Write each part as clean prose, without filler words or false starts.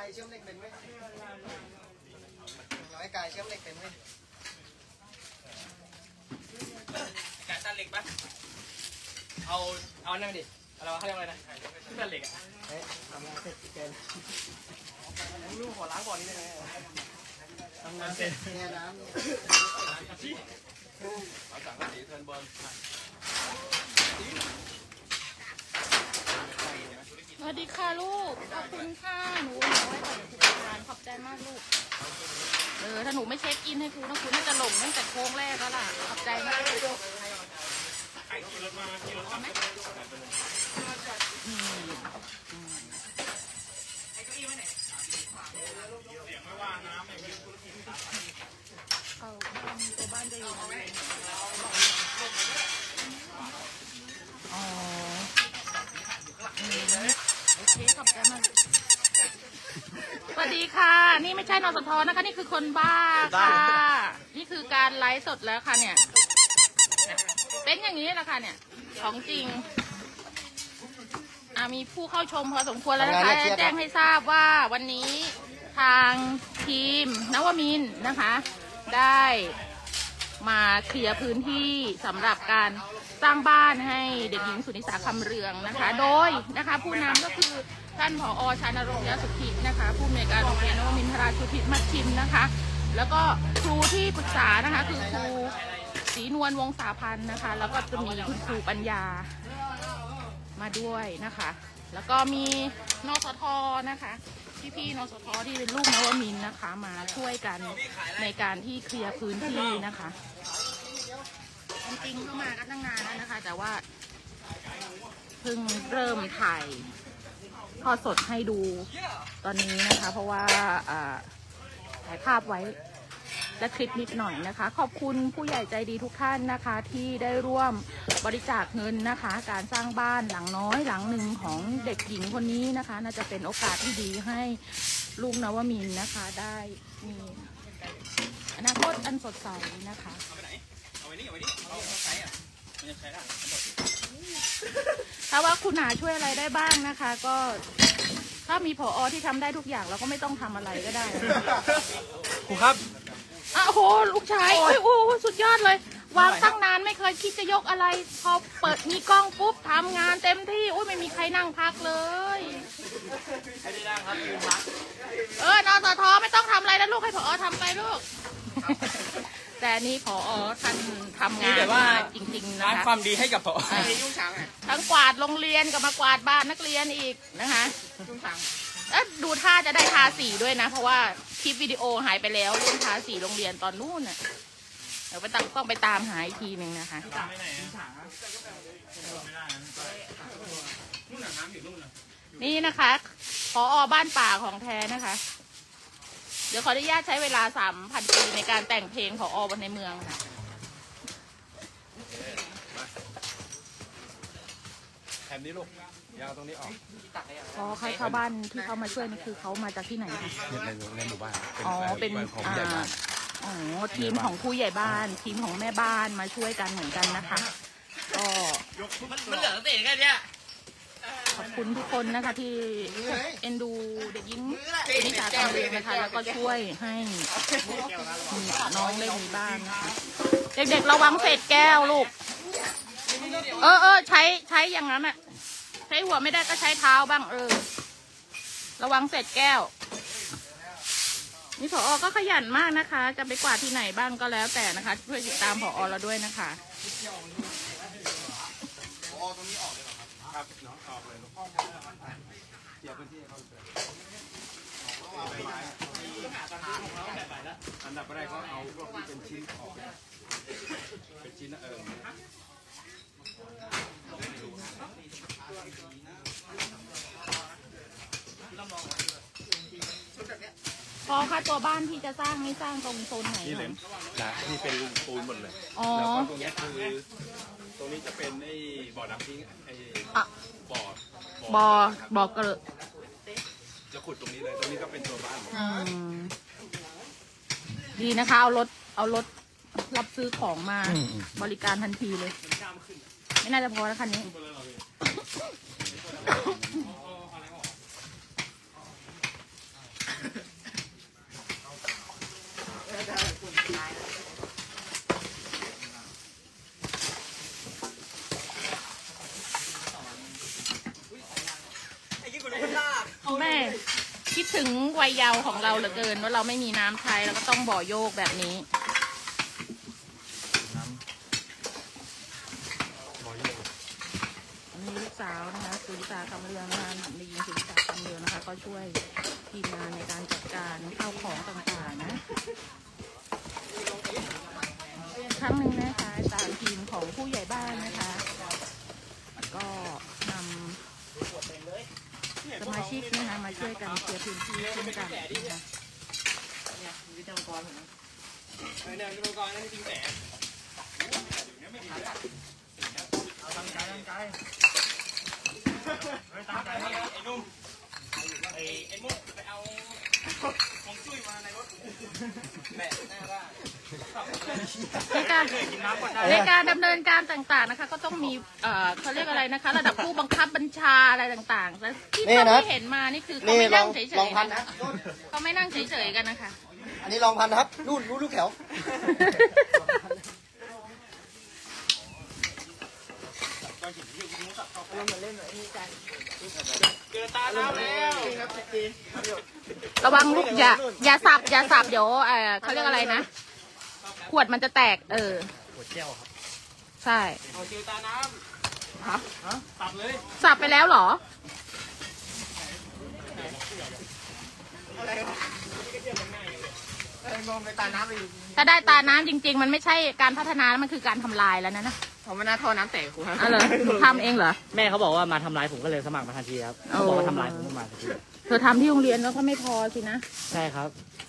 เชื่อมเหล็กเป็นไหมร้อยกายเชื่อมเหล็กเป็นไหมกายตัดเหล็กปะเอานั่นดิอะไรวะเขาเรียกอะไรนะตัดเหล็กอ่ะทำงานเสร็จเกินลูกขอล้างบ่อนี้ได้ไหมทำงานเสร็จเนี่ยน้ำเอาสั่งสีเทิร์นบอลสวัสดีค่ะลูกขอบคุณค่ะหนูไว้ก่อนทุกการขอบใจมากลูกถ้าหนูไม่เช็คอินให้ครูนะครูน่าจะหลงตั้งแต่โค้งแรกแล้วล่ะขอบใจมากลูกเอาไหมตัวบ้านจะอยู่อ๋อโอเคขอบใจมากสวัสดีค่ะนี่ไม่ใช่นสทนะคะนี่คือคนบ้าค่ะนี่คือการไลฟ์สดแล้วค่ะเนี่ยเป็นอย่างนี้แหละค่ะเนี่ยของจริงมีผู้เข้าชมพอสมควรแล้วนะคะแจ้งให้ทราบว่าวันนี้ทางทีมนวมินทร์นะคะได้มาเคลียร์พื้นที่สำหรับการสร้างบ้านให้เด็กหญิงสุนิสาคำเรืองนะคะโดยนะคะผู้นำก็คือท่านผอ.ชานรงค์ ยสุธินะคะผู้อำนวยการโรงเรียนนวมินทราชุทิศมัชชิมนะคะแล้วก็ครูที่ปรึกษานะคะคือครูศรีนวลวงศาพันธ์นะคะแล้วก็จะมีคุณครูปัญญามาด้วยนะคะแล้วก็มีนสท.นะคะพี่ๆนสท.ที่เป็นลูกนวมินทร์นะคะมาช่วยกันในการที่เคลียร์พื้นที่นะคะจริงๆเข้ามากันตั้งนานแล้วนะคะแต่ว่าเพิ่งเริ่มถ่ายทอดสดให้ดูตอนนี้นะคะเพราะว่าถ่ายภาพไว้และคลิปนิดหน่อยนะคะขอบคุณผู้ใหญ่ใจดีทุกท่านนะคะที่ได้ร่วมบริจาคเงินนะคะการสร้างบ้านหลังน้อยหลังหนึ่งของเด็กหญิงคนนี้นะคะน่าจะเป็นโอกาสที่ดีให้ลูกนวมินทร์นะคะได้มีอนาคตอันสดใสนะคะถ้าว่าคุณหาช่วยอะไรได้บ้างนะคะก็ถ้ามีผอ.ที่ทำได้ทุกอย่างเราก็ไม่ต้องทำอะไรก็ได้ครูครับโอ้โหลูกชายโอ้โหสุดยอดเลยวางตั้งนานไม่เคยคิดจะยกอะไรพอเปิดมีกล้องปุ๊บทำงานเต็มที่โอ้ยไม่มีใครนั่งพักเลยไม่ได้นั่งครับยืนพักนสท.ไม่ต้องทำอะไรแล้วลูกให้ผอ.ทำไปลูกแต่นี่ผอ.ท่านทำงานมาจริงๆนะคะความดีให้กับผอ. ทั้งกวาดโรงเรียนกับมากวาดบ้านนักเรียนอีกนะคะดูท่าจะได้ทาสีด้วยนะเพราะว่าคลิปวิดีโอหายไปแล้วเรื่องทาสีโรงเรียนตอนนู้นน่ะเดี๋ยวต้องไปตามหาอีกทีหนึ่งนะคะนี่นะคะผอ.บ้านป่าของแท้นะคะเดี๋ยวขออนุญาตใช้เวลา 3,000 ปีในการแต่งเพลงผอ.ในเมืองค่ะแผ่นนี้ลูกยาวตรงนี้ออกใครเข้าบ้านที่เขามาช่วยนี่คือเขามาจากที่ไหนคะในหมู่บ้านเป็นของผู้ใหญ่บ้านทีมของผู้ใหญ่บ้านทีมของแม่บ้านมาช่วยกันเหมือนกันนะคะก็มันเหลือเศษแค่นี้ขอบคุณทุกคนนะคะที่เอ็นดูเด็กหญิงนิสาคำเรืองนะคะแล้วก็ช่วยให้น้องได้มีบ้านนะคะเด็กๆระวังเศษแก้วลูกใช้อย่างนั้นอะใช้หัวไม่ได้ก็ใช้เท้าบ้างระวังเศษแก้วนี่ผอ.ก็ขยันมากนะคะจะไปกวาดที่ไหนบ้างก็แล้วแต่นะคะช่วยติดตามผอ.เราด้วยนะคะผอ.ตรงนี้ออกเลยครับน้องออกเลยเกี่ยวพื้นที่เขาอันดับแรกเขาเอาพวกที่เป็นชิ้นออกเป็นชิ้นพอค่ะตัวบ้านที่จะสร้างนี่สร้างตรงโซนไหนนี่เลยนะนี่เป็นปูนหมดเลยแล้วก็ตรงนี้คือตรงนี้จะเป็นไอ้บ่อน้ำทิ้งไอ้บ่อเกลือจะขุดตรงนี้เลยตรงนี้ก็เป็นตัวบ้านดีนะคะเอารถรับซื้อของมาบริการทันทีเลยไม่น่าจะพอแล้วคันนี้เคิดถึงวัยเยาว์ของเราเหลือเกินว่าเราไม่มีน้ำใช้แล้วก็ต้องบ่อโยกแบบนี้อันนี้ลูกสาวนะคะสุริตาคำเรืองนะคะได้ยินสุริตาคำเรืองนะคะก็ช่วยทีมงานในการจัดการข้าวของต่างๆนะครั้งหนึ่งนะคะตามทีมของผู้ใหญ่บ้านนะคะก็นำสมาชิกนะคะมาช่วยกันเคลียร์พื้นที่เช่นกันนะคะวิทยากรผมนะเนี่ยวิทยากรนั่นจริงแต่เอาตั้งใจไอ้นุ่มไอ้มุกไปเอาของจุ้ยมาในรถแม่หน้าบ้านในการดำเนินการต่างๆนะคะก็ต้องมีเขาเรียกอะไรนะคะระดับผู้บังคับบัญชาอะไรต่างๆแล้วที่เขาไม่เห็นมานี่คือเขาไม่นั่งเฉยๆนะเขาไม่นั่งเฉยๆกันนะคะอันนี้ลองพันนะครับนู่นลูกแถวเจอตาแล้วระวังลูกอย่าสับเดี๋ยวเขาเรียกอะไรนะขวดมันจะแตกขวดแก้วครับใช่เอาเจอตาน้ำฮะสับเลยสับไปแล้วเหรอถ้าได้ตาน้ำจริงๆมันไม่ใช่การพัฒนามันคือการทำลายแล้วนะผมไม่น่าท่อน้ำแตกคุณอะไรทำเองเหรอแม่เขาบอกว่ามาทำลายผมก็เลยสมัครมาทันทีครับเขาบอกว่าทำลายผมมาทันทีเธอทำที่โรงเรียนแล้วก็ไม่พอสินะใช่ครับ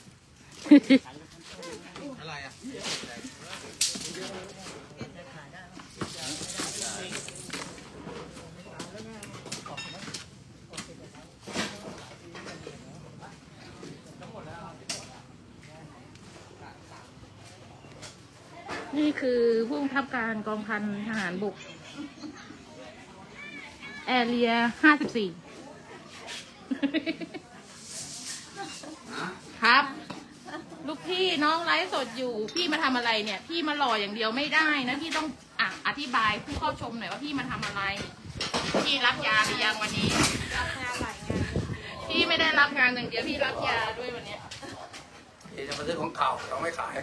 นี่คือผู้บังคับการกองพันทหารบกแอเรีย54ครับลูกพี่น้องไลฟ์สดอยู่พี่มาทำอะไรเนี่ยพี่มาหล่ออย่างเดียวไม่ได้นะพี่ต้องอธิบายผู้เข้าชมหน่อยว่าพี่มาทำอะไรพี่รับยาหรือยังวันนี้รับงานหลายงานพี่ไม่ได้รับงานอย่างเดียวพี่รับยาด้วยวันนี้พี่จะมาซื้อของเก่าเราไม่ขาย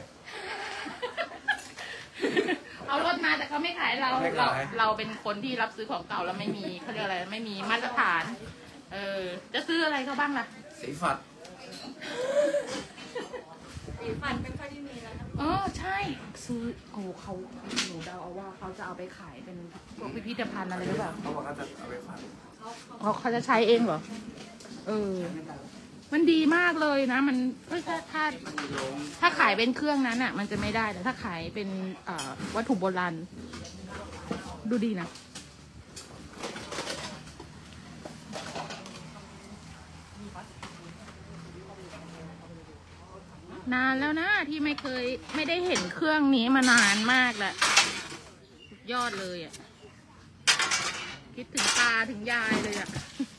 เอารถมาแต่เขาไม่ขายเราเป็นคนที่รับซื้อของเก่าแล้วไม่มีเขาเรียกอะไรไม่มีมาตรฐานจะซื้ออะไรเขาบ้างล่ะสีฝัดไม่ค่อยได้มีแล้วใช่ซื้อเขาหนูเดาเอาว่าเขาจะเอาไปขายเป็นพวกพิพิธภัณฑ์อะไรหรือเปล่าเขาบอกเขาจะเอาไปฝัดเขาจะใช้เองเหรอมันดีมากเลยนะมันถ้าขายเป็นเครื่องนั้นอ่ะมันจะไม่ได้แต่ถ้าขายเป็นวัตถุโบราณดูดีนะนานแล้วนะที่ไม่ได้เห็นเครื่องนี้มานานมากแล้วยอดเลยอ่ะคิดถึงตาถึงยายเลยอ่ะ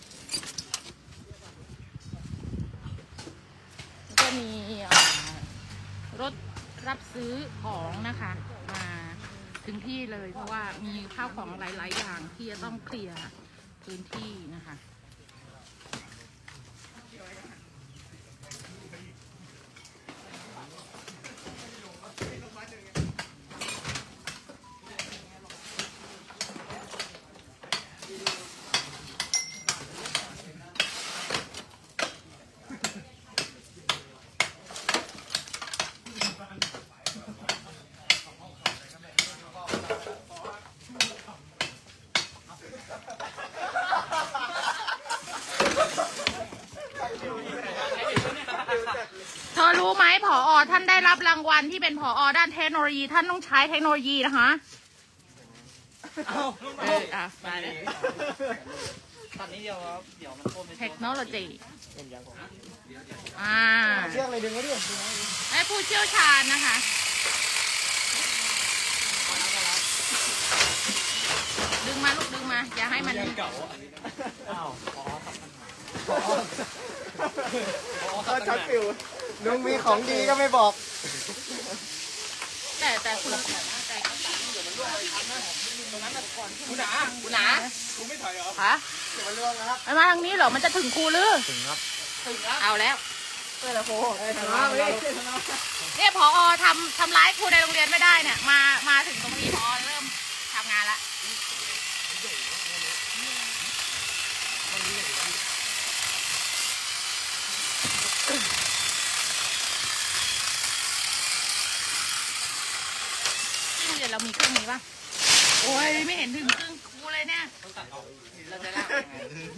ก็มีรถรับซื้อของนะคะมาถึงที่เลยเพราะว่ามีข้าวของหลายๆอย่างที่จะต้องเคลียร์พื้นที่นะคะเธอรู้ไหมผอ.ท่านได้รับรางวัลที่เป็นผอ.ด้านเทคโนโลยีท่านต้องใช้เทคโนโลยีนะคะมาเลยตอนนี้เดี๋ยวมันโค้งเทคโนโลยีเชือกเลยดึงไว้ดิไอ้ผู้เชี่ยวชาญนะคะดึงมาลูกดึงมาอย่าให้มันเก่าก็ช็อตฟิวลุงมีของดีก็ไม่บอกแต่คุณหนาคุณไม่ถอยเหรอฮะเดี๋ยวมันล่วงนะครับมาทางนี้เหรอมันจะถึงครูหรือถึงครับเอาแล้วเพื่อนโค้งทำมาเลยเนี่ยผอทำร้ายครูในโรงเรียนไม่ได้เนี่ยมาถึงตรงนี้ผอเริ่มทำงานละที่โรงเรียนเรามีเครื่องนี้ป่ะโอ้ยไม่เห็นถึงครึ่งครูเลยเนี่ยเราจะเล่ายังไง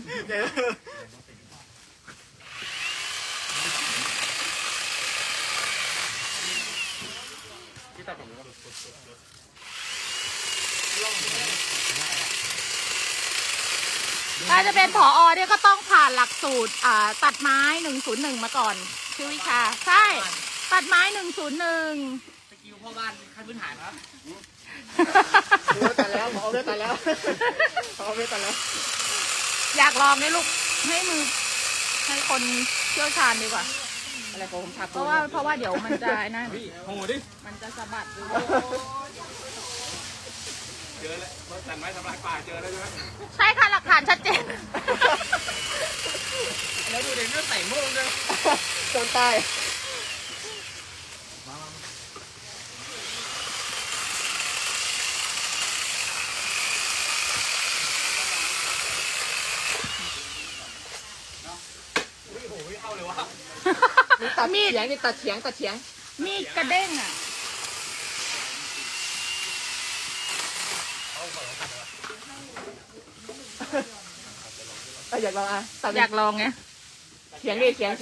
ถ้าจะเป็นผอเนี่ยก็ต้องผ่านหลักสูตรตัดไม้101มาก่อนชื่อวิชาใช่ตัดไม้101 สกิลพ่อบ้านขั้นพื้นฐานครับตัดแล้วเอาได้ตัดแล้วเอาได้ตัดแล้วอยากลองไหมลูกให้มือให้คนเชี่ยวชาญดีกว่าอะไรของผมทับเพราะว่าเดี๋ยวมันจะนั่นโอ้โหดิมันจะสะบัดดูเจอแล้วตัดไม้ทำลายป่าเจอแล้วใช่ไหมใช่ค่ะหลักฐานชัดเจนแล้วดูเด็กเลือดใส่โม่งด้วยโดนตายมีดเฉียงนี่ตัดเฉียงมีดกระเด้งอ่ะอยากลองอ่ะอยากลองไงเฉียงดิเฉียง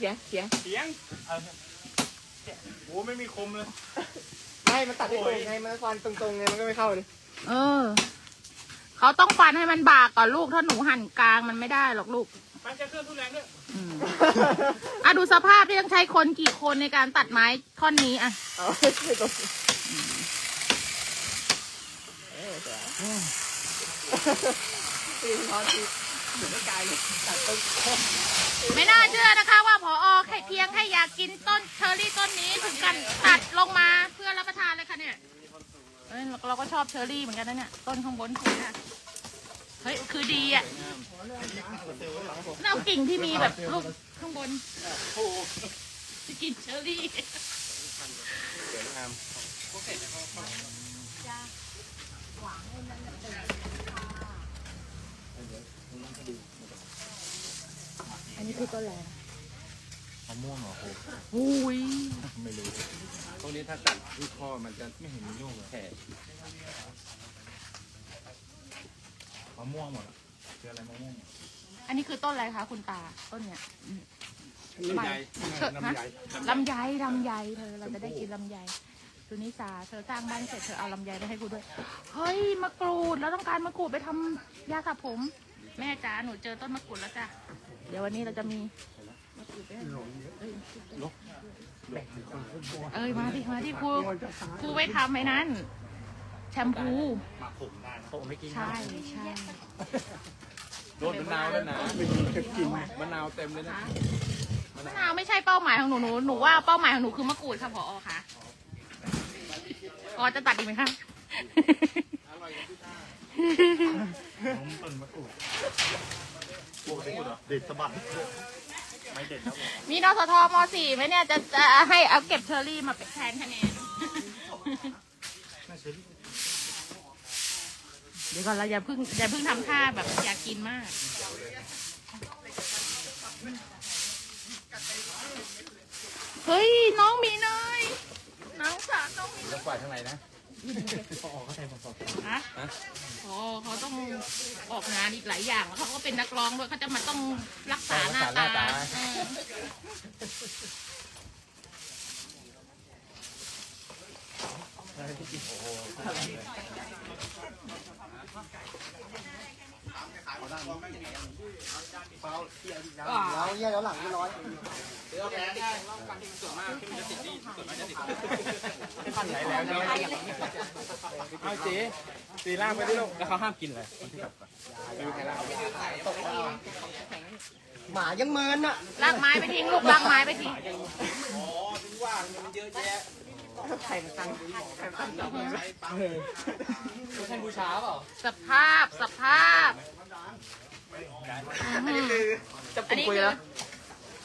โอ้ไม่มีคมเลยไม่มันตัดได้ตรงไงมันฟันตรงๆไงมันก็ไม่เข้าเลยเขาต้องฟันให้มันบากก่อนลูกถ้าหนูหั่นกลางมันไม่ได้หรอกลูกมันจะเครื่องทุนแรงด้วยดูสภาพที่ต้องใช้คนกี่คนในการตัดไม้ท่อนนี้อ่ะเอาไม่ตรงตีนอนตีไม่ไกลเลยตัดต้นไม่น่าเชื่อนะคะว่าผอแค่เพียงแค่อยากกินต้นเชอร์รี่ต้นนี้ถึงกันตัดลงมาเพื่อรับประทานเลยค่ะเนี่ยเราก็ชอบเชอร์รี่เหมือนกันนะเนี่ยต้นข้างบนคือนะเฮ้ยคือดีอ่ะเอากิ่งที่มีแบบลูกข้างบนจะกินเชอร์รี่อันนี้คือต้นอะไรมะม่วงเหรอครูอุ้ยไม่รู้พวกนี้ถ้าตัดที่ข้อมันจะไม่เห็นมีลูกแค่มะม่วงหมดคืออะไรมะม่วงอันนี้คือต้นอะไรคะคุณตาต้นเนี้ยลำไยลำไยเธอเราจะได้กินลำไยสุนิสาเธอสร้างบ้านเสร็จเธอเอาลำไยไปให้กูด้วยเฮ้ยมะกรูดเราต้องการมะกรูดไปทำยาสระผมแม่จ๋าหนูเจอต้นมะกรูดแล้วจ้ะเดี๋ยววันนี้เราจะมีมะกรูดไปมาที่ครูไปทำไอ้นั้นแชมพูผมไม่กินใช่โดนมะนาวแล้วนะมะนาวเต็มเลยนะมะนาวไม่ใช่เป้าหมายของหนูว่าเป้าหมายของหนูคือมะกรูดค่ะผอค่ะจะตัดดีไหมคะต้นมะกรูดเด็ดสะบัดไม่เด็ดแล้วมีนสทม.4 ไหมเนี่ยจะให้เอาเก็บเชอร์รี่มาเป็นแทนคะแนนเดี๋ยวก่อนเราอย่าเพิ่งทำท่าแบบอยากกินมากเฮ้ยน้องมีเนยน้องสาวน้องมีจะกวาดข้างในนะเขาต้องออกงานอีกหลายอย่างเขาก็เป็นนักร้องด้วยเขาจะมาต้องรักษาหน้าตาแล้วหลังไม่ร้อยเดี๋ยวแกได้ฟันที่มันส่วนมากที่มันจะติดนี่ส่วนมากจะติดฟันไหนแล้วใช่ไหมเอาตีล่างไปที่ลูกแล้วเขาห้ามกินเลยคนที่แบบหมายังเมินอ่ะลากไม้ไปทิ้งลูกลากไม้ไปทิ้งอ๋อถึงว่ามันเยอะแยะไข่ตังใช่บูชาเปล่าสภาพอันนี้คือจะปุ่มคุยแล้ว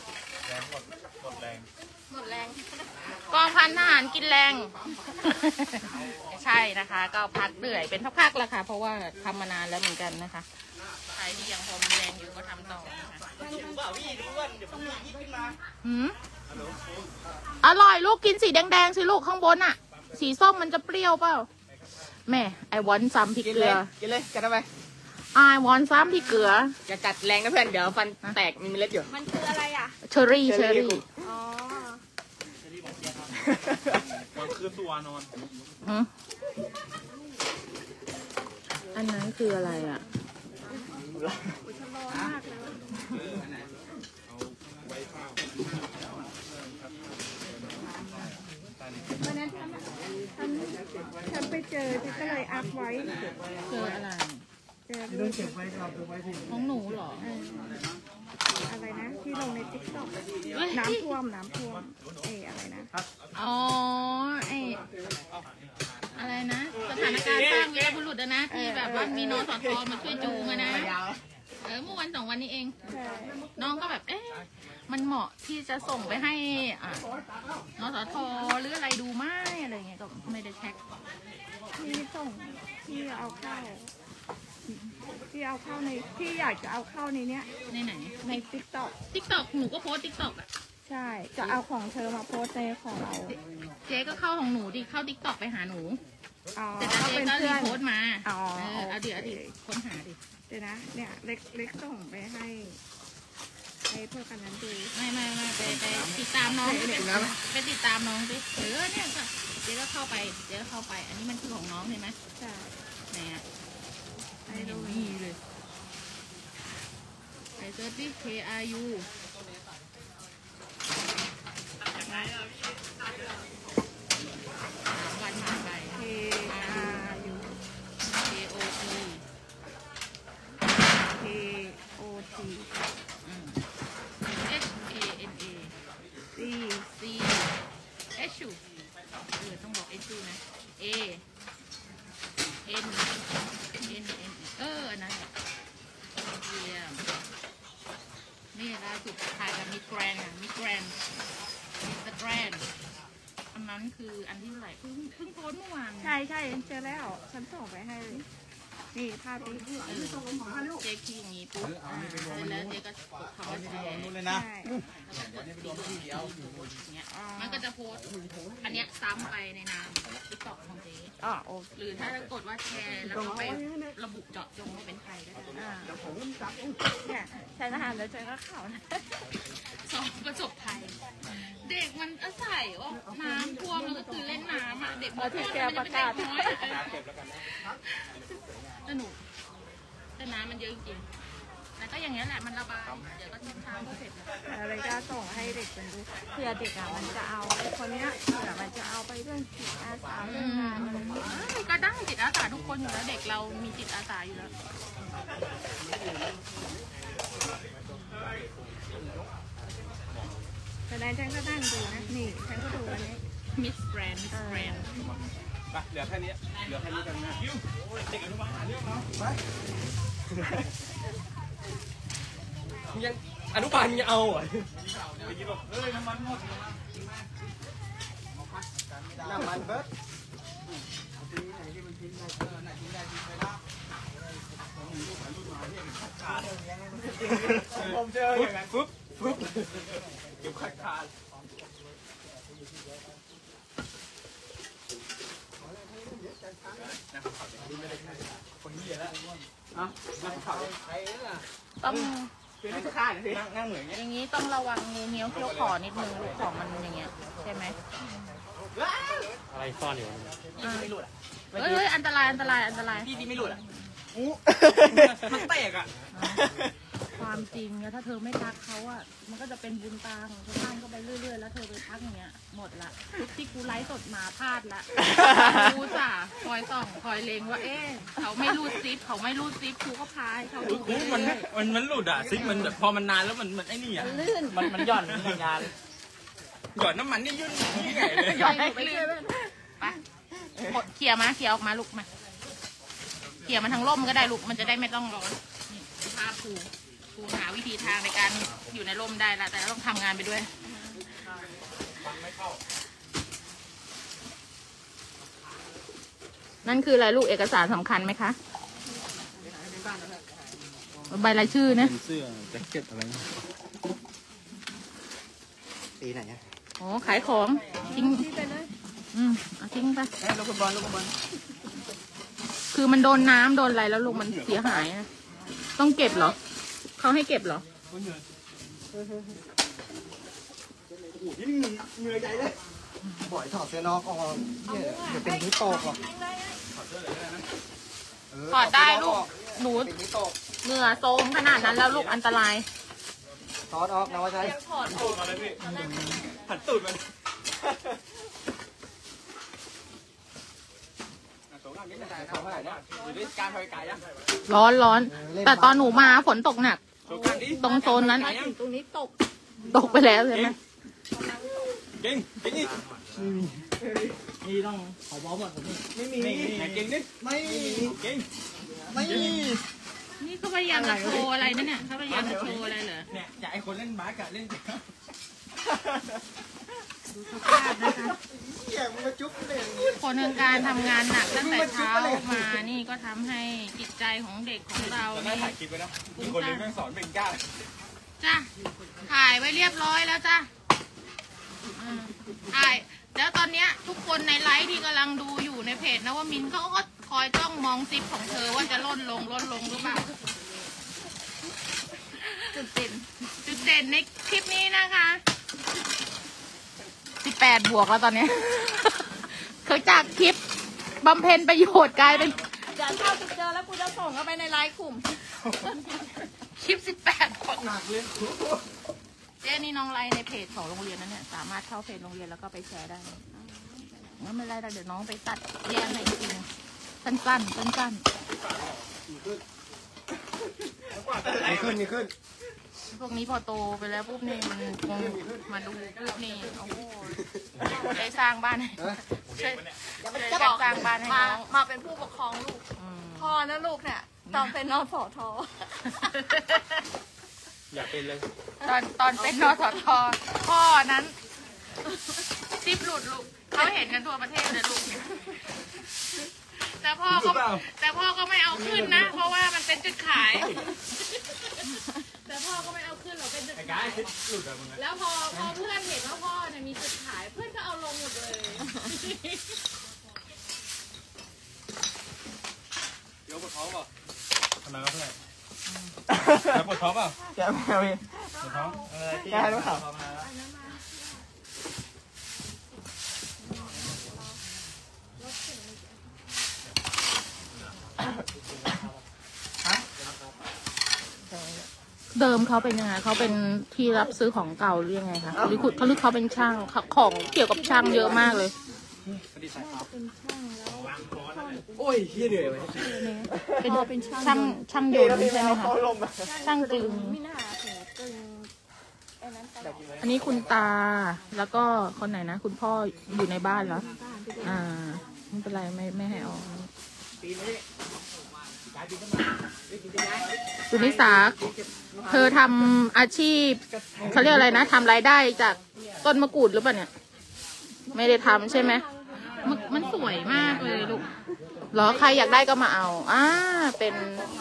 หมดแรงหมดแรง กองพันทหารกินแรง ใช่นะคะ ก็พักเหนื่อยเป็นพักๆแล้วค่ะ เพราะว่าทำมานานแล้วเหมือนกันนะคะใครที่ยังพอมีแรงอยู่ก็ทำต่อนะคะอร่อยลูกกินสีแดงๆสิลูกข้างบนอ่ะ สีส้มมันจะเปรี้ยวเปล่าแม่ไอวอนซ้ำพริกเกลือกินเลยจัดเอาไปไอวอนซ้ำพริกเกลืออย่าจัดแรงนะเพื่อนเดี๋ยวฟันแตกมีเมล็ดอยู่มันคืออะไรอ่ะเชอรี่อ๋อมันคือตัวนอนอันนั้นคืออะไรอ่ะวันนั้นฉันไปเจอฉันก็เลยอัพไว้เจออะไรเจอรูปของหนูเหรออะไรนะ ที่ลงในติ๊กต็อกน้ำท่วมอะไรนะอ๋อไออะไรนะ สถานการณ์สร้างวีรบุรุษอะนะที่แบบว่ามีนสทมาช่วยจูงอะนะเมื่อวัน2 วันนี้เองใช่น้องก็แบบมันเหมาะที่จะส่งไปให้นสทหรืออะไรดูไหมอะไรเงี้ยก็ไม่ได้แท็กที่ส่งที่เอาเข้าในที่อยากจะเอาเข้าในเนี้ยในไหนในติ๊กต็อกติ๊กตอกหนูก็โพสติ๊กตอกอะใช่ จะเอาของเธอมาโพสในของเราเจ๊ก็เข้าของหนูดิเข้าติ๊กตอกไปหาหนูอ๋อแต่เขาเจ๊เป็นก็รีเพื่อนโพสต์มาอ๋อเอาเดี๋ยวค้นหาดิเดี๋ยวนะ เนี่ยเล็กส่งไปให้พวกกันนั้นดูไม่ไปติดตามน้องไปติดตามน้องดิเนี่ยก็เจ๊ก็เข้าไปอันนี้มันคือของน้องเห็นไหมใช่ไหนอ่ะให้ดูนี่เลยไอเซิร์ชดิ KRU 3 วันผ่านไป KRU KOT KOT HANA C CHU ต้องบอก HU นะ A Nอันนั้นเยี่ยมนี่ล่าสุดถ่ายกับมิสแกรนอันนั้นคืออันที่เท่าไหร่เพิ่งโพสต์เมื่อวานใช่เจอแล้ว ฉันส่งไปให้ นี่ภาพนี้เจ๊คีอย่างนี้ปุ๊บแล้วเจ๊ก็กดคำว่าแชร์เลยนะใช่มันก็จะโพสต์อันเนี้ยซ้ำไปในนามติ๊กต็อกของเจ๊อ๋อโอเคหรือถ้ากดว่าแชร์แล้วก็ไประบุเจาะจงว่าเป็นใครก็ได้เนี่ยฉันอาหารแล้วฉันก็ข่าวนะสองประสบภัยเด็กมันอาศัยว่าน้ำท่วมแล้วก็คือเล่นน้ำอ่ะเด็กมันจะเป็นเด็กน้อยสนุกแต่น้ำมันเยอะจริงๆแต่ก็อย่างนี้แหละมันระบายเดี๋ยวก็ทิ้งช้าก็เสร็จแล้วอะไรก็ส่งให้เด็กมันดูเผื่อเด็กอ่ะมันจะเอาไอ้คนเนี้ยเผื่อมันจะเอาไปเรื่องจิตอาสาเรื่องงานอะไรอย่างเงี้ยก็ได้จิตอาสาทุกคนอยู่แล้วเด็กเรามีจิตอาสาอยู่แล้วแต่นั้นฉันก็นั่งดูนะนี่ฉันก็ดูอันนี้มิสแกรนด์ไปเหลือแค่นี้กันนะเด็กอนุบาลเรื่องเนาะไปยังอนุบาลยังเอาอ่ะไปกินบอกเฮ้ยน้ำมันหมดน้ำมันเบิร์ดผมเจออย่างนั้นปุ๊บเก็บขาดคนนี้แล้วอ่ะนั่งขับใครล่ะต้องเป็นนักฆ่าสินั่งเหมือนอย่างนี้ต้องระวังงูเงี้ยวเขี้ยวขอนิดนึงลูกของมันอย่างเงี้ยใช่ไหมอะไรซ่อนอยู่ไม่หลุดอ่ะเฮ้ยอันตรายพี่ที่ไม่หลุดอ่ะมันแตกอ่ะความจริงเนี่ยถ้าเธอไม่ทักเขาอะมันก็จะเป็นบุญตาของชาวบ้านก็ไปเรื่อยๆแล้วเธอไปทักอย่างเงี้ยหมดละที่กูไลฟ์สดมาพลาดละกูจ่าคอยส่องคอยเลงว่าเขาไม่รูดซิปกูก็พายเขาดูมันหลุดอ่ะซิกมันแบบพอมันนานแล้วมันไอ้นี่อ่ะลื่นมันหย่อนงานหยอดน้ำมันนี่ยุ่นใหญ่เลยย่อยไปลื่นไปเขี่ยออกมาลูกมาเขี่ยมันทั้งร่มก็ได้ลูกมันจะได้ไม่ต้องร้อนนี่ผ้าปูรูหาวิธีทางในการอยู่ในร่มได้ละแต่ต้องทำงานไปด้วยนั่นคืออะไรลูกเอกสารสำคัญไหมคะใบรายชื่อนะเสื้อแจ็คเก็ตอะไรตีไหนอ่ะอ๋อขายของทิ้งเอาทิ้งไปลูกฟุตบอลลูกฟุตบอลคือมันโดนน้ำโดนอะไรแล้วลูกมันเสียหายนะต้องเก็บเหรอเขาให้เก็บเหรอเหนื่อยใจเลยบ่อยถอดเสื้อนอกออกเนี่ยเดี๋ยวเป็นนิ้วโตกหรอกถอดได้ลูกหนูเป็นนิ้วโตกเหงื่อโซมขนาดนั้นแล้วลูกอันตรายถอดออกนะว่าใช่หันตูดมันอยู่ที่การทอยไก่ยังร้อนแต่ตอนหนูมาฝนตกหนัก ตรงโซนนั้นตรงนี้ตกตกไปแล้วใช่ไหมเก่งเก่งอีกนี่ต้องขอบอลหมดผมไม่มีไหนเก่งนิดไม่มีเก่งไม่มีนี่เขาพยายามจะโชว์อะไรนะเนี่ยเขาพยายามจะโชว์อะไรเหรอเนี่ยอยากให้คนเล่นบาสกับเล่นสภาพนะคะเหี้ยมึงมาจุ๊บเลยคนในการทำงานหนักตั้งแต่เช้ามานี่ก็ทำให้จิตใจของเด็กของเราเราได้นี่ถ่ายคลิปไว้นะมีคนเล่นแม่งสอนเป็นก้าจ้ะถ่ายไว้เรียบร้อยแล้วจ้ะถ่ายแล้วตอนเนี้ยทุกคนในไลฟ์ที่กำลังดูอยู่ในเพจนะว่ามินเขาก็คอยจ้องมองซิปของเธอว่าจะล่นลงหรือเปล่าจุดเด่นในคลิปนี้นะคะ18 บวกแล้วตอนนี้ เขาจากคลิปบำเพ็ญประโยชน์กลายเป็นเดี๋ยวถ้ากูเจอแล้วกูจะส่งเข้าไปในไลน์กลุ่มคลิป18 บวกหนักเลยเจ๊นี่น้องไลน์ในเพจของโรงเรียนนั้นเนี่ยสามารถเข้าเพจโรงเรียนแล้วก็ไปแชร์ได้ไม่เป็นไรเดี๋ยวน้องไปตัดแยกให้อีกทีนึงสั้นมีขึ้นมีขึ้นพวกนี้พอโตไปแล้วปุ๊บนี่มันคงมาดูปุ๊บนี่โอ้โหได้สร้างบ้านให้ช่วยจะบอกสร้างบ้านให้น้องมาเป็นผู้ปกครองลูก พ่อนะลูกเนี่ยตอนเป็นนสทอย่าเป็นเลยตอนเป็นนสทพ่อนั้นซิปหลุดลูกเขาเห็นกันทั่วประเทศเลยลูกแต่พ่อก็ไม่เอาขึ้นนะ เพราะว่ามันเป็นจุดขาย แต่พ่อก็ไม่เอาขึ้นหรอกเป็นจุดไอ้ขายกายหลุดอะมึงแล้วพอเพื่อนเห็นว่าพ่อเนี่ยมีจุดขายเพื่อนก็เอาลงหมดเลยเดี๋ยวปวดท้องเปล่าทำไมวะเพื่อนปวดท้องเปล่าแกไม่เอาเองปวดท้องแกหรือเปล่าเดิมเขาเป็นยังไงเขาเป็นที่รับซื้อของเก่าหรือยังไงคะหรือเขาเป็นช่างของเกี่ยวกับช่างเยอะมากเลยโอ้ยเฮียเหนื่อยเลยเป็นช่างโยนใช่ไหมคะช่างกลึงไม่น่าแผลตึงไอ้นั้นตลอดอันนี้คุณตาแล้วก็คนไหนนะคุณพ่ออยู่ในบ้านเหรอไม่เป็นไรไม่ให้ออกสุนิสาเธอทำอาชีพเขาเรียกอะไรนะทำรายได้จากต้นมะกรูดหรือเปล่าเนี่ยไม่ได้ทำใช่ไหมมันสวยมากเลยลูกเหรอใครอยากได้ก็มาเอาเป็น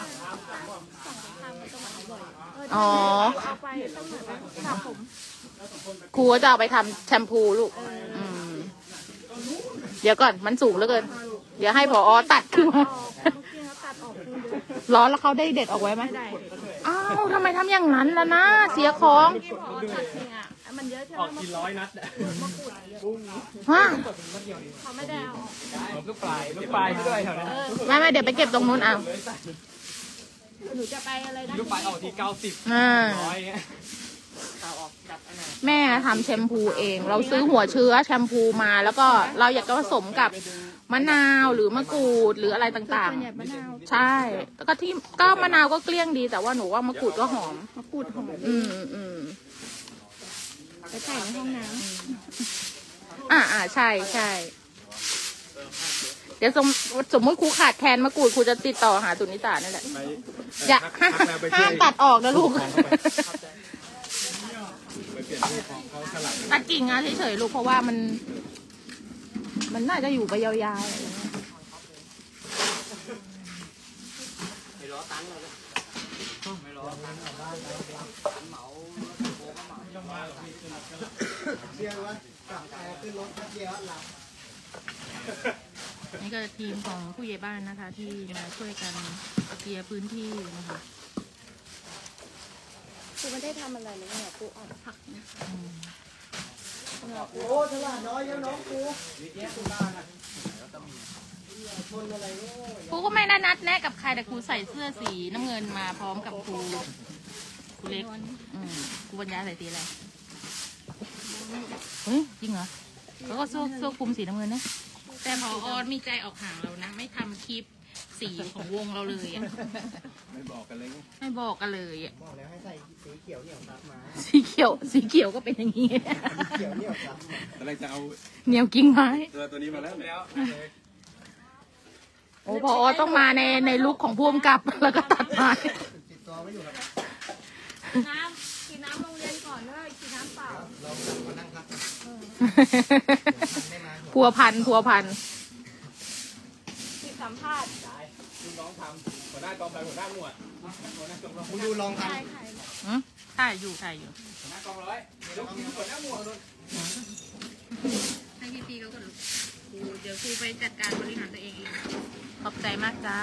อ๋อเอาไปต้องเหมือนแบบสระผมครูจะเอาไปทำแชมพูลูกเดี๋ยวก่อนมันสูงเหลือเกินเดี๋ยวให้ผอตัดขึ้นมาจริงๆแล้วตัดออกคือเยอะร้อนแล้วเขาได้เด็ดออกไว้ไหมไม่ได้อ้าวทำไมทำอย่างนั้นล่ะนะเสียของที่พอตัดจริงอ่ะมันเยอะใช่ไหอมอกกิน100 นัดมะกรูดเยอะฮะเขาไม่ได้เอาออกผมลูกปลายด้วยแถวนั้นไม่เดี๋ยวไปเก็บตรงนู้นเอาหนูจะไปอะไรนะลูกปลายออกที่90 100เงี้ยแม่ทำแชมพูเอง เราซื้อหัวเชื้อแชมพูมาแล้วก็เราอยากจะผสมกับมะนาวหรือมะกรูดหรืออะไรต่างส่วนใหญ่มะนาวๆ ใช่แล้วก็มะนาวก็เกลี้ยงดีแต่ว่าหนูว่ามะกรูดก็หอมมะกรูดหอม ไปใส่ในห้องน้ำใช่เดี๋ยวสมมติครูขาดแคลนมะกรูดครูจะติดต่อหาสุนิสานั่นแหละไปอย่าพักแล้วไปช่ห้าว มตัดออกนะลูกไปเปลี่ยนผู้ของเขาสลับตัดกิ่งงานเฉยๆลูกเพราะว่ามันน่าจะอยู่ไปยาวๆอะไรเงี้ยไม่รอตังค์เลยไม่รอตังค์เหมาเดียววะกลับขึ้นรถเดียวหลับนี่ก็ทีมของผู้ใหญ่บ้านนะคะ ที่มาช่วยกันเคลียร์พื้นที่นะคะกูไม่ได้ทำอะไรเลยเนี่ยกูออกผักนะโอ้ฉลาดน้อยเยอะน้องกูชนอะไรโง่ครูก็ไม่ได้นัดแนะกับใครแต่ครูใส่เสื้อสีน้ำเงินมาพร้อมกับครูเล็กครูปัญญาใส่สีอะไรเฮ้ยจริงเหรอแล้วก็เสื้อคลุมสีน้ำเงินนะแต่พอมีใจออกห่างเรานะไม่ทำคลิปสีของวงเราเลยอ่ะไม่บอกกันเลยไงไม่บอกกันเลยอ่ะบอกแล้วให้ใส่สีเขียวเหนียวซับมาสีเขียวก็เป็นอย่างนี้เขียวเหนียวซับตอนแรกจะเอาเหนียวกิ่งไม้ตัวนี้มาแล้วเนี่ยโอ้พอต้องมาในลุคของพ่วงกับแล้วก็ตัดไม้ติดตัวไม่อยู่ครับกินน้ำโรงเรียนก่อนด้วยกินน้ำเปล่าเรามานั่งพักพัวพันติดสัมภาษณ์คุณน้องทำหัวหน้ากองไปหัวหน้าหมวดหัวหน้ากองมึงดูลองทใช่ค่ะถ่ายอยู่หัวหน้ากองร้อยเดี๋ยวหัวหน้าหมวดให้พี่เขาก่อนเดี๋ยวครูไปจัดการบริหารตัวเองขอบใจมากจ้า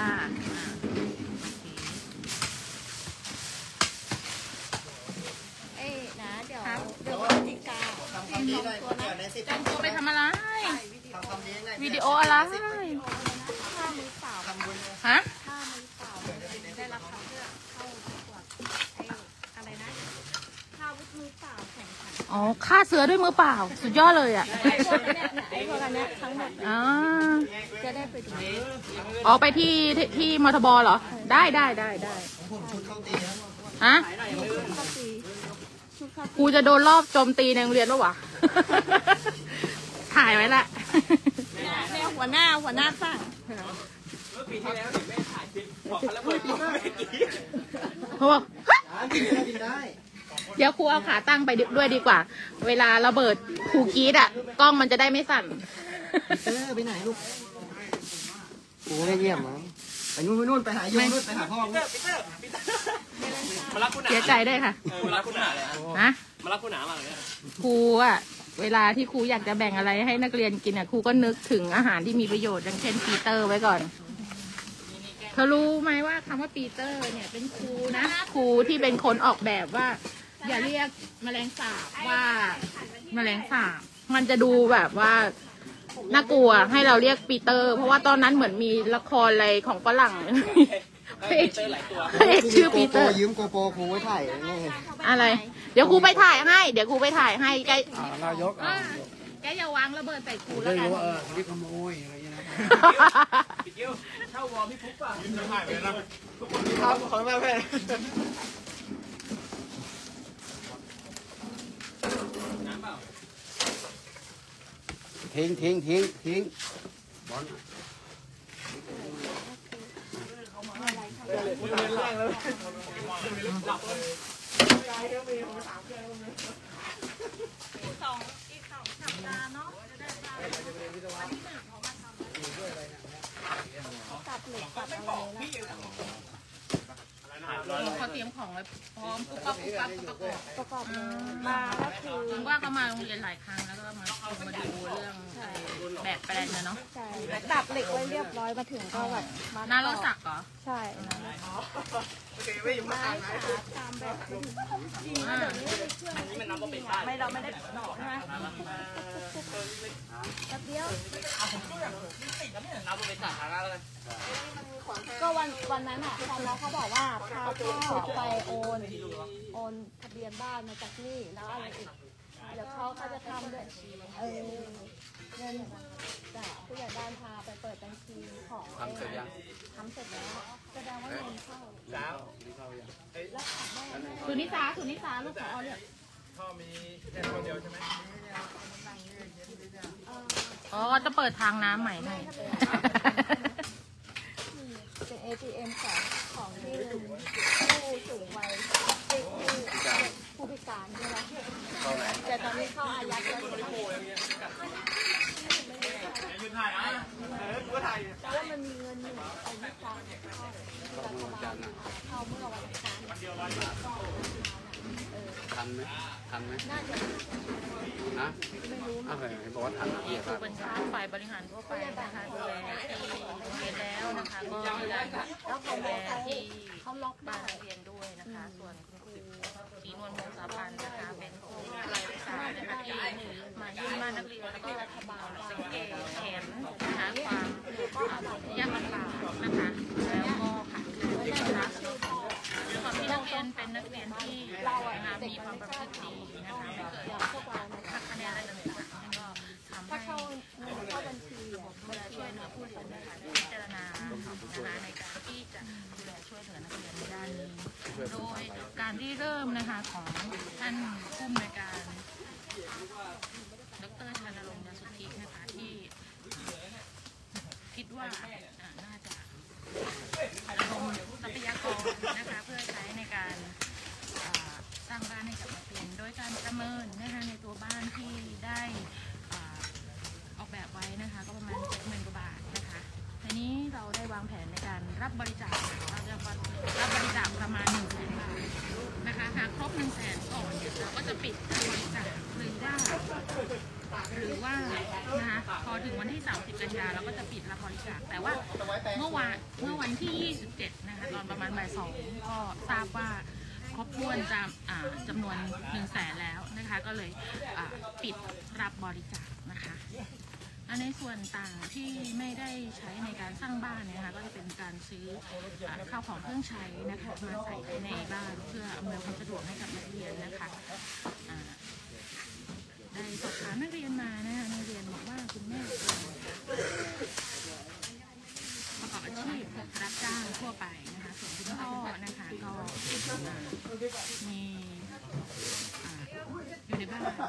เอ้นะเดี๋ยวกติกาำทำความดีได้เกิดในสิบแต่งตัวไปทำอะไรทำความดีได้วิดีโออะไรถ้ามือเปล่าทำบุญฮะถ้ามือเปล่าได้รับคำเลือกเข้าประกวดไอ้อะไรนะถ้ามือเปล่าแข่งขันอ๋อฆ่าเสือด้วยมือเปล่า สุดยอดเลยอ่ะไอ้พวกเนี้ยไอ้พวกอันเนี้ยทั้งหมดอ๋อจะได้ไปดูอ๋อไปที่มทบเหรอ ได้ผมชุดเข้าตีนะฮะข้าตีชุดข้ากูจะโดนรอบโจมตีในโรงเรียนปะวะ ถ่ายไว้ละแม่หัวหน้าสั่งเมื่อปีที่แล้วเด็กแม่ถ่ายคลิปบอกเขาแล้วเปิดปีไม่กี่เขาบอกกินได้เดี๋ยวครูเอาขาตั้งไปด้วยดีกว่า เวลาระเบิดครูกรีดอ่ะ กล้องมันจะได้ไม่สั่นไปไหนลูกโอ้ได้เยี่ยมมั้งไปนู่นไปหายงนู่นไปหาพ่อปีเตอร์มารับคุณหนาเสียใจด้วยค่ะมารับคุณหนาเลยนะมารับคุณหนามาเลยครูอ่ะ เวลาที่ครูอยากจะแบ่งอะไรให้นักเรียนกินอ่ะครูก็นึกถึงอาหารที่มีประโยชน์อย่างเช่นปีเตอร์ไว้ก่อน เธอรู้ไหมว่าคำว่าปีเตอร์เนี่ยเป็นครูนะครูที่เป็นคนออกแบบว่า อย่าเรียกแมลงสาบว่าแมลงสาบมันจะดูแบบว่าน่ากลัวให้เราเรียกปีเตอร์ เพราะว่าตอนนั้นเหมือนมีละครอะไรของฝรั่งพระเอกชื่อปีเตอร์ยืมโกโปรครูไว้ถ่ายนี่อะไร เดี๋ยวครูไปถ่ายให้แกนายกแกอย่าวางระเบิดใส่ครูแล้วกันนี่ขโมยอะไรอย่างเงี้ยนะปิดเกี้ยวเช่าวอลพี่ฟุ๊กป่ะยืนถ่ายไปนะครับขอมาเพื่อนน้ำเปล่าทิ้งบอลอีกสองสัปดาห์เนาะจะได้ตัดเหล็กตัดอะไรนะเขาเตรียมของไว้พร้อมปุ๊บปั๊บประกอบเลยมาก็คือถึงว่าก็มาโรงเรียนหลายครั้งแล้วก็มาดูเรื่องแบบแปลนนะเนาะใช่ตัดเหล็กไว้เรียบร้อยมาถึงก็แบบมาน่ารู้จักเหรอใช่ไม้ขาตามแบบจริงๆเดี๋ยวนี้มีเครื่องมันน้ำก็เป็นบ้านไม่เราไม่ได้หนอกใช่ไหมแป๊บเดียวน้ำก็เป็นสาธารณะแล้วก็วันนั้นอ่ะตอนน้องเขาบอกว่าพาพ่อไปโอนทะเบียนบ้านมาจากนี่แล้วอะไรอีกเดี๋ยวเขาจะทำด้วยเงินจากผู้ใหญ่บ้านพาไปเปิดบัญชีของทำเสร็จแล้วแสดงว่าเงินเข้าแล้วสุนิสาลูกขอเรียกพ่อมีแค่คนเดียวใช่ไหมอ๋อจะเปิดทางน้ำใหม่ให้เป็น ATM ของที่ผู้สูงวัยผู้พิการใช่ไหมแต่ตอนนี้เข้าอายัดแล้วใช่ไหมแต่ว่ามันมีเงินอยู่ในพิการเข้าเมื่อวันอังคารทันไหมน่าจะฮะอะไรบอกว่าทันที่ผู้บัญชาการฝ่ายบริหารทั่วไปนะคะดูแลที่โรงเรียนแล้วนะคะก็มีการดูแลที่บ้านนักเรียนด้วยนะคะส่วนคุณครูศรีนวลวงศาพันธ์นะคะเป็นครูรายวิชานะคะที่มายื่นบ้านนักเรียนแล้วก็สังเกตเห็นนะคะความยากลำบากนะคะแล้วก็ค่ะนะคะความที่นักเรียนเป็นนักเรียนที่มีความประพฤติดีนะคะไม่เกิดหักคะแนนอะไรต่างๆก็ทำให้บัญชีระบบดูแลช่วยเหลือผู้เรียนนะคะได้พิจารณานะคะในการที่จะดูแลช่วยเหลือนักเรียนในด้านนี้โดยการที่เริ่มนะคะของท่านผู้อำนวยการดร.ชานรงค์ ยาสุทธินะคะที่คิดว่าน่าจะระดมทรัพยากรนะคะเพื่อใช้ในการสร้างบ้านให้กับนักเรียนโดยการประเมินนะคะในตัวบ้านที่ได้ออกแบบไว้นะคะก็ประมาณ70,000 กว่าบาทนะคะทีนี้เราได้วางแผนในการรับบริจาคเราจะรับบริจาคประมาณ100,000 บาทนะคะหากครบ100,000ก่อนเราก็จะปิดการบริจาคหรือว่านะคะพอถึงวันที่30 กันยายนเราก็จะปิดรับบริจาคแต่ว่าเมื่อวันที่27นะคะตอนประมาณบ่าย 2ก็ทราบว่าครบถ้วนจำนวน100,000แล้วนะคะก็เลยปิดรับบริจาคนะคะในส่วนต่างที่ไม่ได้ใช้ในการสร้างบ้านนะคะก็จะเป็นการซื้อข้าวของเครื่องใช้นะคะมาใส่ในบ้านเพื่ออำนวยความสะดวกให้กับนักเรียนนะคะได้สอบถามนักเรียนมานะคะนักเรียนบอกว่าคุณแม่ประกอบอาชีพรับจ้างทั่วไปนะคะส่วนคุณพ่อนะคะก็มีอยู่ในบ้านก็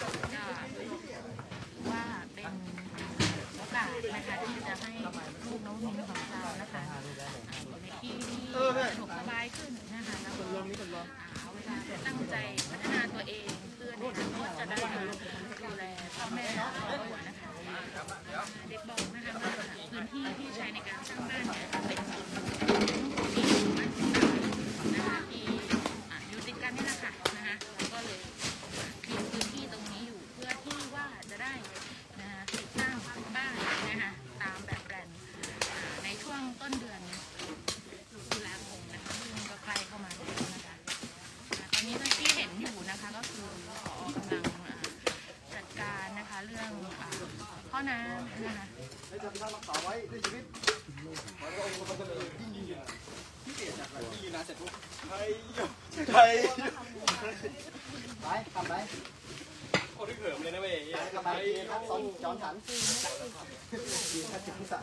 ว่าเป็นโอกาสนะคะที่จะให้ลูกน้องมินของเรานะคะอยู่ในที่ที่สะดวกสบายขึ้นนะคะแล้วก็เวลาตั้งใจพัฒนาตัวเองเพื่อในอนาคตจะได้มาดูแลพ่อแม่ครอบครัวนะคะเด็กบอกนะคะว่าพื้นที่ที่ใช้ในการสร้างบ้านเนี่ยเป็นที่อยู่บ้านนะคะที่อยู่ติดกันนี่แหละค่ะนะคะก็เลยมีพื้นที่ตรงนี้อยู่เพื่อที่ว่าจะได้นะคะติดตั้งบ้านนะคะตามแบบแปลนในช่วงต้นเดือนตุลาคมนะคะซึ่งก็ใกล้เข้ามาแล้วนะคะตอนนี้ที่เห็นอยู่นะคะก็คือกำลังจัดการนะคะเรื่องข้อน้ำนะคะไปทำไปโคตรเขิมเลยนะเว้ยทำไปครับสองจอนถันดีครับจุดที่3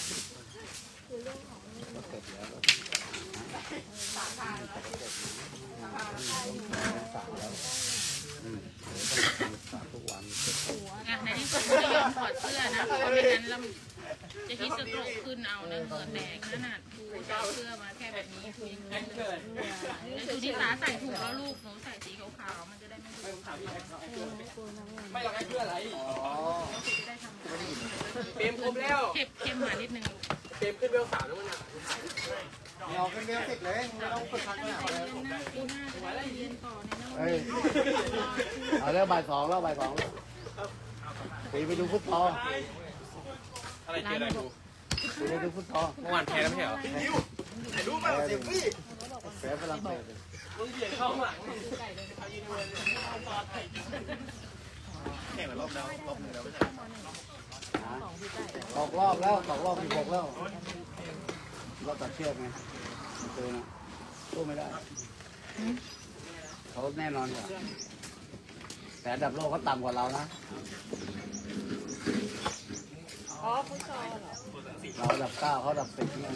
ในที่สุดไม่ยอมถอดเสื้อนะเพราะไม่งั้นเราจะฮิตสโตรกขึ้นเอานะเหงื่อแตกขนาดกูใส่เสื้อมาแค่แบบนี้คือดูที่ขาใส่ถูกแล้วลูกหนูใส่สีขาวๆมันจะได้ไม่ดูขาวไม่หรอกไอ้เพื่ออะไรจะได้ทำเต็มครบแล้วเข้มมานิดนึงเต็มขึ้นเบล3แล้วมันอ่ะเราขึ้นเบล10เลยไม่ต้องฝึกทักหน้าเลยปีหน้าจะได้เรียนต่อในนั้นเอาแล้วบ่าย 2แล้วบ่าย 2แล้วไปดูฟุตบอลอะไรเจออะไรกูไปดูฟุตบอลเมื่อวานแพ้แล้วไม่ใช่เหรอรู้ไหมเสียพี่แพ้ฝรั่งเศสมึงเบียดเข้าหลังแข่งมารอบแล้วรอบนึงแล้วไม่ใช่ตกรอบแล้วตกรอบ16แล้วรอบตัดเชือกไงเจอนะสู้ไม่ได้เขาแน่นอนกว่าแต่อันดับโลกเขาต่ำกว่าเรานะเราอันดับ9เขาอันดับ10เนี่ย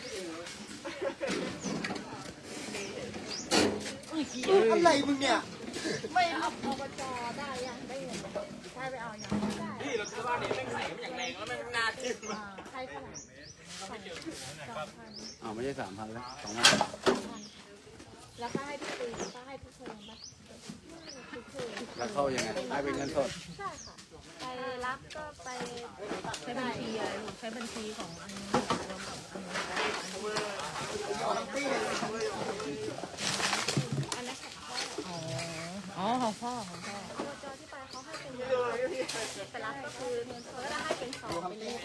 อะไรมึงเนี่ยไม่อบจได้ยังได้เงินใช่ไปเอายังได้นี่เราซื้อบ้านเนี่ยแม่งใส่กันอย่างแรงแล้วแม่งน่าจิ้มใช่เท่าไหร่2,000 ไม่ใช่3,000แล้ว2,000 แล้วก็ให้พี่ตีก็ให้ทุกคนปะทุกคนแล้วเข้ายังไงให้เป็นเงินสดใช่ค่ะไปรับก็ไปใช้บัญชีอะไรลูกใช้บัญชีของอันนี้รวมกับอันนี้อันนั้นของพ่ออ๋อของพ่อของพ่ออบจที่ไปเขาให้เป็นเงินไปรับก็คือเงินสดก็ได้ให้เป็น2เป็นเลข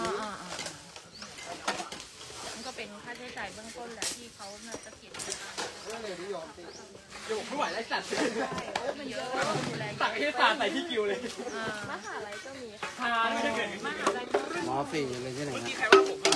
มันก็เป็นค่าใช้จ่ายเบื้องต้นแหละที่เขาน่าจะเก็บมาอยู่ไม่ไหวแล้วจัดมันเยอะดูแลตักให้สาดใส่ที่กิวเลยมหาลัยก็มีค่ะทานไม่ได้เกิดมหาลัยหมอฟรีเลยที่ไหนเมื่อนะกี้ใครว่าผมอะ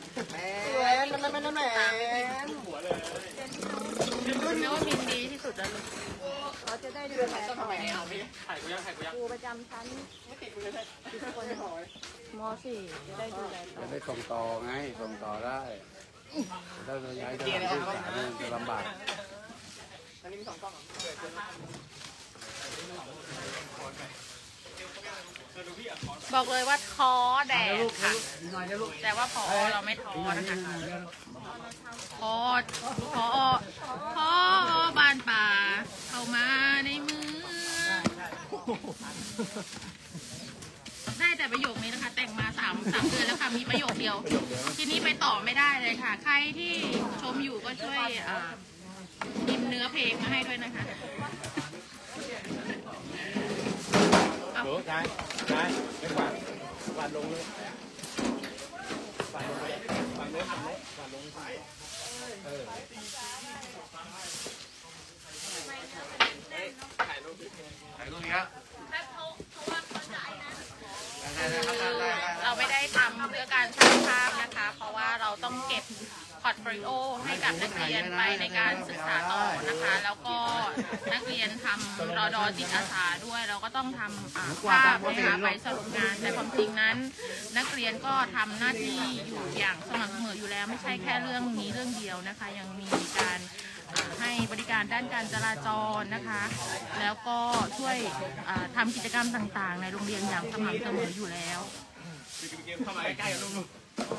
หัวเลยแล้วว่ามินดีที่สุดแล้วลูกเขาจะได้ดูแลต่อถ่ายกูยังครูประจำชั้นทุกคนม .4 จะได้ดูแลต่อจะได้ส่งต่อไงส่งต่อได้ถ้าเราย้ายสถานที่ศึกษาเนี่ยจะลำบากอันนี้มี2กล้องบอกเลยว่าท้อแดดค่ะแต่ว่าพอเราไม่ท้อนะคะพอบ้านป่าเข้ามาในเมืองได้แต่ประโยคนี้นะคะ แต่งมา3 เดือนแล้วค่ะมีประโยคเดียว ทีนี้ไปต่อไม่ได้เลยค่ะ ใครที่ชมอยู่ก็ช่วยพิมพ์เนื้อเพลงมาให้ด้วยนะคะเอาโอ้ได้ไม่กวาดลงเลยกวาดลงไปกวาดลงถ่ายรูปนี้ครับเราไม่ได้ทำเพื่อการสร้างภาพนะคะ เพราะว่าเราต้องเก็บพอร์ตโฟลิโอให้กับนักเรียนไปในการศึกษาต่อนะคะ แล้วก็นักเรียนทำรอดอจิตอาสาด้วย เราก็ต้องทำภาพนะคะไปสรุปงาน แต่ความจริงนั้น นักเรียนก็ทำหน้าที่อยู่อย่างสม่ำเสมออยู่แล้ว ไม่ใช่แค่เรื่องนี้เรื่องเดียวนะคะ ยังมีการให้บริการด้านการจราจรนะคะ แล้วก็ช่วยทำกิจกรรมต่างๆ ในโรงเรียนอย่างสม่ำเสมออยู่แล้วเข้ามาใกล้ๆกับลูก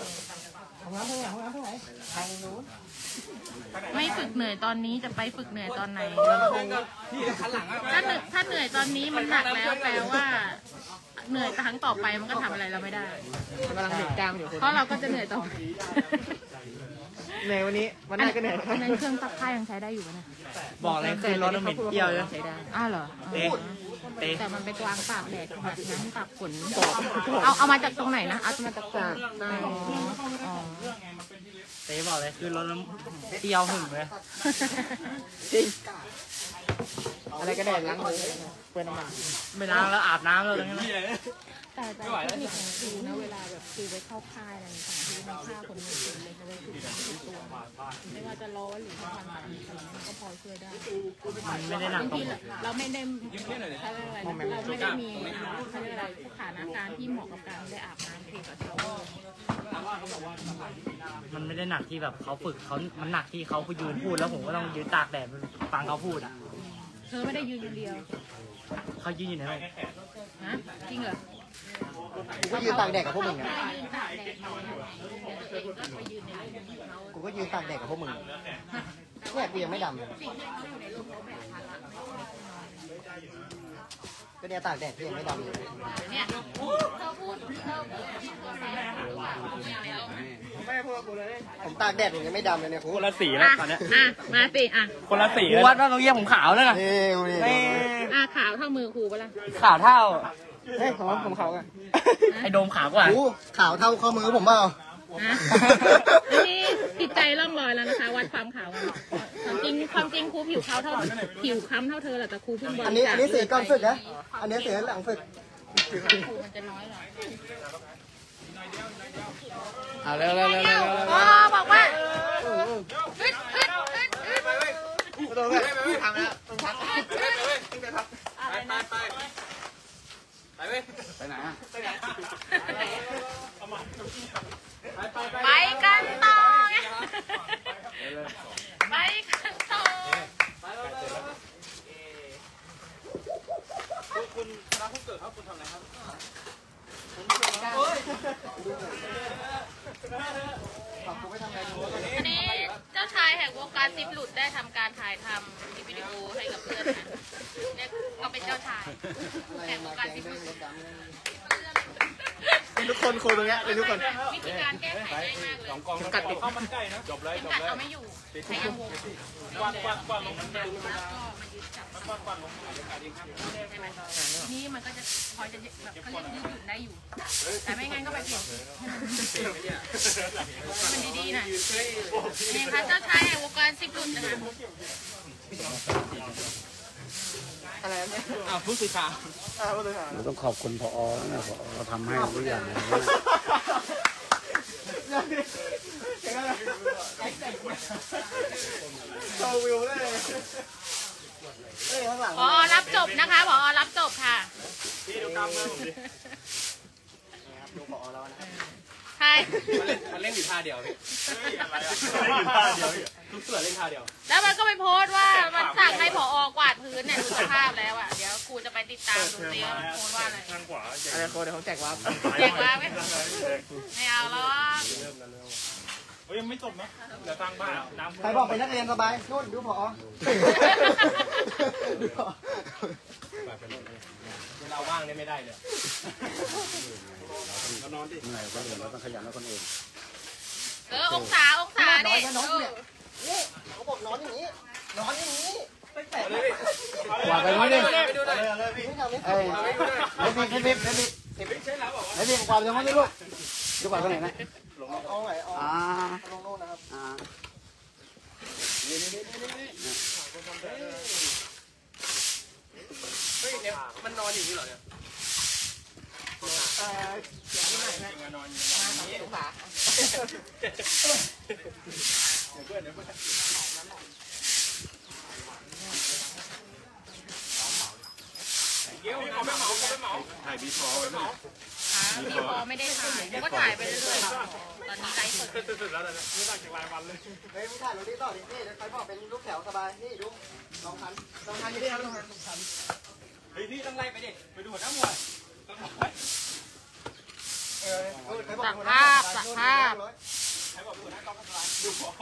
ไม่ฝึกเหนื่อยตอนนี้จะไปฝึกเหนื่อยตอนไหนพี่คันหลังอะถ้าเหนื่อยตอนนี้มันหนักแล้วแปลว่าเหนื่อยครั้งต่อไปมันก็ทำอะไรเราไม่ได้กำลังเด็กกลางอยู่เพราะเราก็จะเหนื่อยต่อในวันนี้วันหน้าก็เหนื่อยอันนั้นเครื่องซักผ้ายังใช้ได้อยู่ไหมนะบอกเลยคือรถน้ำมันเที่ยวเลยใช้ได้เหรอเตะแต่มันไปกวางตากแดดแบบนั้นตากฝนเอามาจากตรงไหนนะเอามาจากตากอ๋อเตะบอกเลยคือรถน้ำเที่ยวหึงเลยอะไรก็ได้ล้างมือเปื้อนน้ำมันไม่ล้างแล้วอาบน้ำแล้วตรงนี้แต่เทคนิคของครูนะเวลาแบบครูไปเข้าค่ายอะไรต่างๆที่ในค่าคนหนึ่งเลยเขาเลยคือตัวไม่ว่าจะร้อนหรือทำอะไรมันก็พอช่วยได้ไม่ได้หนักตรงเราไม่ได้เราไม่ได้มีอะไรสถานการณ์ที่เหมาะกับการได้อาบน้ำเทกับชาวบ้านมันไม่ได้หนักที่แบบเขาฝึกเขามันหนักที่เขายืนพูดแล้วผมก็ต้องยืนตากแดดฟังเขาพูดอ่ะเธอไม่ได้ยืนคนเดียวเขายืนอยู่ไหนนะจริงเหรอกูก็ยืนตากแดดกับพวกมึงไงยืนตากแดดตัวเองก็ไปยืนในร่มของเขากูก็ยืนตากแดดกับพวกมึงเนี่ยกูยังไม่ดำเลยสิ่งที่เขาอยู่ในร่มเขาแบกภาระก็เนี่ยตากแดดกูยังไม่ดำเลยเนี่ยเธอพูดไม่พูดกับกูเลยผมตากแดดผมยังไม่ดำเลยเนี่ยกูคนละสีแล้วตอนนี้มาสิคนละสีวัดว่าตรงนี้ผมขาวแล้วนะนี่กูนี่ขาวเท่ามือครูปะล่ะขาวเท่าเฮ้ยผมขาวกันไอ้โดมขาวกว่ากูขาวเท่าข้อมือผมเปล่านี่ติดใจร่องรอยแล้วนะคะ วัดความขาวความจริงครูผิวค้ำเท่าเธอแหละแต่ครูเพิ่งบริจาคอันนี้สีก่อนฝึกนะอันนี้สีหลังฝึกครูมันจะน้อยหน่อยเอาเร็วบอกว่าทำแล้วไปเว้ยไปไหนอ่ะไปกันต่อไงไปกันต่ออันนี้เจ้าชายแห่งวงการซิปหลุดได้ทำการถ่ายทำวิดีโอให้กับเพื่อนนะเนี่ยก็เป็นเจ้าชายแห่งวงการซิปหลุดทุกคนคุยตรงเนี้ยเป็นทุกคนวิธีการแก้ไขง่ายมากเลย 2 กองกัดติดข้าวมันไก่นะจบเลยเข็มขัดเอาไม่อยู่ใช้ยังวงกว้างลงมันดึงแล้วก็มายึดจับกว้างลงอากาศเองครับใช่ไหมนี่มันก็จะพอจะแบบเขาเรียกยืดหยุ่นได้อยู่ แต่ไม่งั้นก็ไปเปลี่ยนมันดีๆหน่อยนี่ค่ะเจ้าชายแห่งวงการซิปหลุดนะคะอะไรเนี่ยผู้สื่อข่าวเราต้องขอบคุณผอนะผอทำให้ทุกอย่างเลยโชว์วิวได้เลยข้างหลังผอรับจบนะคะผอรับจบค่ะพี่ดูกำมือผมดิดูผอแล้วนะใช่มันเล่นอยู่ท่าเดียวพี่อะไรอ่ะอยู่ท่าเดียวทุกเสือเล่นท่าเดียวแล้วมันก็ไปโพสต์ว่ามันสั่งให้ผอกวาดพื้นเนี่ยดูสภาพแล้วอ่ะเดี๋ยวครูจะไปติดตามดูซิว่ามันโพสต์ว่าอะไรทางขวาอะไรโคเดี๋ยวเขาแจกวับแจกว่าไหมไม่เอาหรอกเฮ้ยยังไม่จบนะเดี๋ยวตั้งบ้านน้ำใครบอกเป็นนักเรียนสบายนู่นดูผอเวลาว่างเนี่ยไม่ได้เลยเรานอนดิเหนื่อยก็เรียนเราต้องขยันแล้วคนเององศาดิเขาบอกนอนอย่างนี้นอนอย่างนี้ไม่แตะกวาดไปไหมดิไปดูหน่อยไม่ทำไม่เอ้ยให้บิ๊กกวาดไปตรงนั้นดิลูกดูกวาดตรงไหนนะเอาไหนเอาอ่าลงโน่นนะครับอ่าเฮ้ยเนี่ยมันนอนอยู่นี่เหรอเนี่ยนอนอยู่เดี๋ยวเขาไม่เหมาถ่ายบีฟอร์ไว้ไหมพี่พอไม่ได้ถ่ายก็ถ่ายไปเรื่อยๆตอนนี้ไลฟ์สดสุดแล้วนะไม่ต่างจากรายวันเลยเฮ้ยมึงถ่ายรถนี้ต่อดินี่ใครบอกเป็นลูกแถวสบายนี่ดูลองทันอยู่ที่นั่นลองทันเฮ้ยพี่ต้องไล่ไปดิไปดูหัวหน้าหมวดต้องบอกสักภาพใครบอกดูหัวหน้ากองกันอะไรดูหัว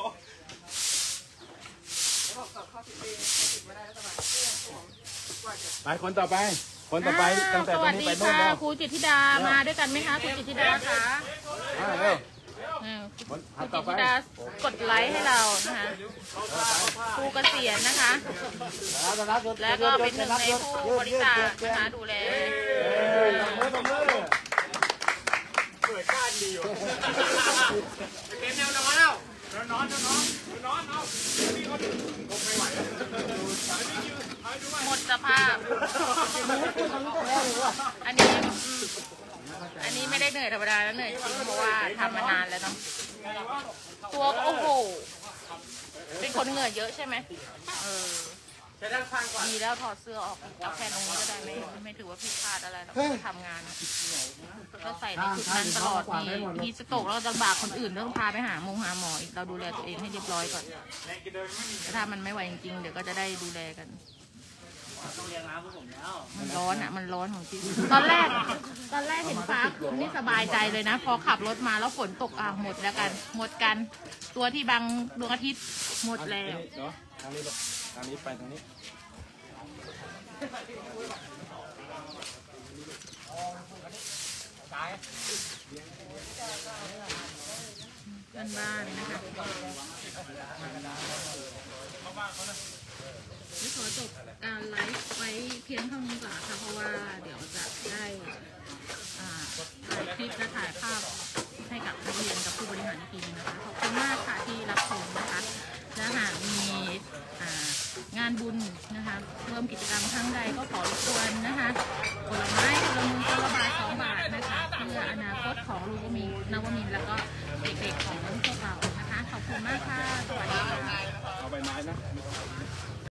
ไปคนต่อไปตั้งแต่สตรวังสนี้ดีไปโน่นค่ะแล้วครูจิตธิดามาด้วยกันไหมคะครูจิตธิดาคะเร็วครูจิตธิดากดไลค์ให้เรานะคะครูเกษียณนะคะ แล้วก็เป็นหนึ่งในผู้บริจาคนะคะดูแลเปิดก้านดีอยู่เกมแนวนอนแล้วนอนเอาพี่เขาไม่ไหวแล้วหมดสภาพ อันนี้ไม่ได้เหนื่อยธรรมดาแล้วเหนื่อยจริงเพราะว่าทำมานานแล้วเนาะตัวก็โอ้โหเป็นคนเหงื่อเยอะใช่ไหมใช้ด้านข้างก่อนดีแล้วถอดเสื้อออกเอาแค่ตรงนี้ก็ได้ไม่ถือว่าผิดพลาดอะไรหรอกทำงานก็ใส่ในชุดนั้นตลอดมีสโตกแล้วลำบากคนอื่นต้องพาไปหาหมออีกเราดูแลตัวเองให้เรียบร้อยก่อนถ้ามันไม่ไหวจริงๆเดี๋ยวก็จะได้ดูแลกันมันร้อนอ่ะมันร้อนของจริงตอนแรกเห็นฟ้านี่สบายใจเลยนะพอขับรถมาแล้วฝนตกหมดแล้วกันหมดกันตัวที่บังดวงอาทิตย์หมดแล้วเนาะทางนี้ไปทางนี้บ้านๆนะคะขอจบการไลฟ์ไว้เพียงเท่านี้ก่อนค่ะเพราะว่าเดี๋ยวจะได้ถ่ายคลิปและถ่ายภาพให้กับนักเรียนกับผู้บริหารอีกทีนึงนะคะขอบคุณมากค่ะที่รับชมนะคะและหากมีงานบุญนะคะร่วมกิจกรรมครั้งใดก็ขอรบกวนนะคะผลไม้ผลมือคนละบาท2 บาทนะคะเพื่ออนาคตของลูกนวมินทร์แล้วก็เด็กๆของพวกเรานะคะขอบคุณมากค่ะสวัสดีค่ะเอาใบไม้นะ